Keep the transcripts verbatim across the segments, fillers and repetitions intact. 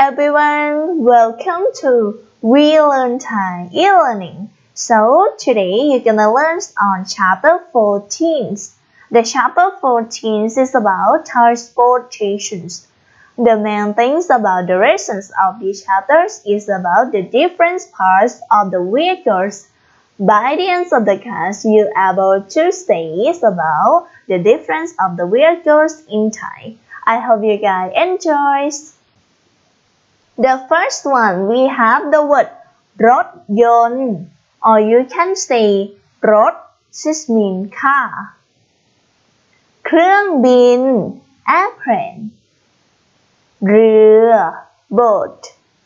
everyone, welcome to We Learn Thai e-learning. So today you're gonna learn on chapter fourteen. The chapter fourteen is about transportations. The main things about the lessons of these chapters is about the different parts of the vehicles. By the end of the class, you're able to say about the difference of the vehicles in Thai. I hope you guys enjoy. The first one, we have the word รถยนต์ or you can say รถ this means car เครื่องบิน airplane เรือ boat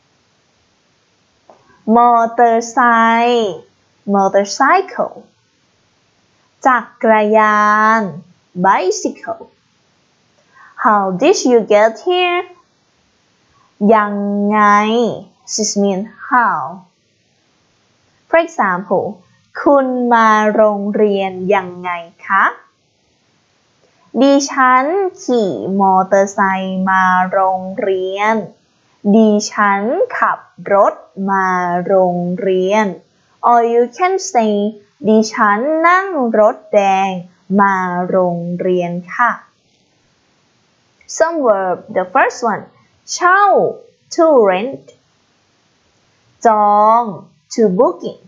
มอเตอร์ไซค์ motorcycle จักรยาน bicycle. How did you get here? ยังไง this means how. For example คุณมาโรงเรียนยังไงคะดิฉันขี่มอเตอร์ไซค์มาโรงเรียนดิฉันขับรถมาโรงเรียน or you can say ดิฉันนั่งรถแดงมาโรงเรียนค่ะ Some verb. The first one เช่า to rent จอง to booking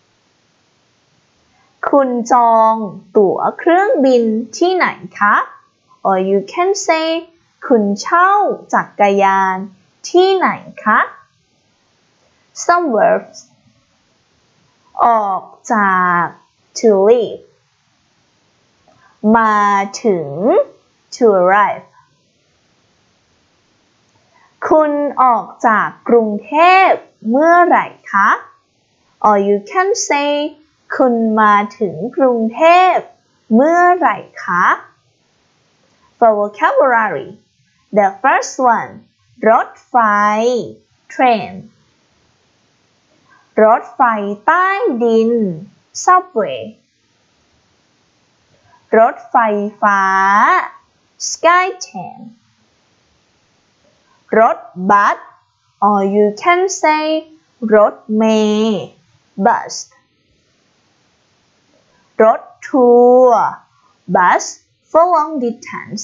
คุณจองตั๋วเครื่องบินที่ไหนคะ or you can say คุณเช่าจักรยานที่ไหนคะ Some verbs ออกจาก to leave มาถึง to arrive คุณออกจากกรุงเทพเมื่อไหร่คะ or you can say คุณมาถึงกรุงเทพเมื่อไหร่คะ For vocabulary, the first one รถไฟ train รถไฟใต้ดิน subway รถไฟฟ้า skytrain รถบัส or you can say รถเมล์ bus รถทัวร์ bus for long distance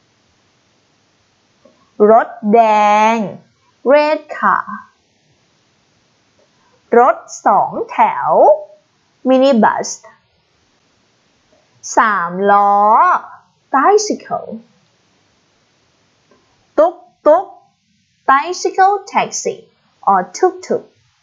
รถแดง red car รถสองแถว minibus สามล้อ bicycle ตุ๊กตุ๊ก bicycle taxi or tuk-tuk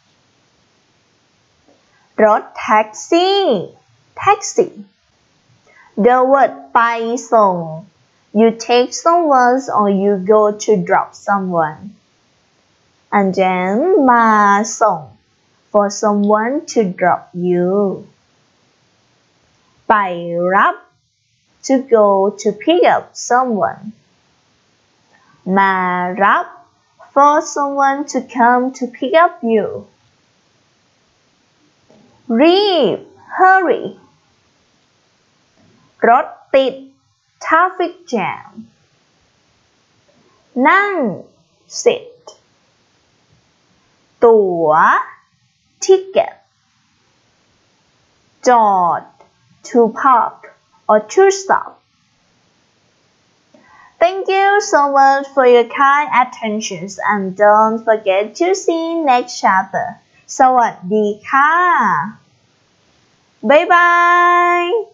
รถแท็กซี่ taxi. The word ไปส่ง you take someone or you go to drop someone. And then มาส่ง for someone to drop you. ไปรับ to go to pick up someone. มารับ for someone to come to pick up you. Read, hurry. รถติด traffic jam นั่ง sit ตั๋ว ticket จอด to park or to stop. Thank you so much for your kind attention and don't forget to see next chapter. สวัสดีค่ะบ๊ายบาย